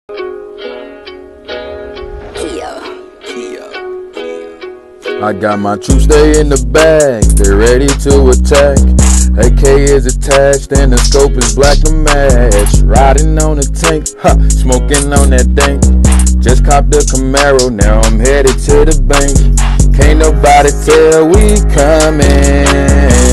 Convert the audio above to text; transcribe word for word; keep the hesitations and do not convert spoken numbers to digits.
I got my troops, they in the bag, they're ready to attack. A K is attached and the scope is black to match. Riding on a tank, ha, smoking on that dank. Just copped the Camaro, now I'm headed to the bank. Can't nobody tell we coming.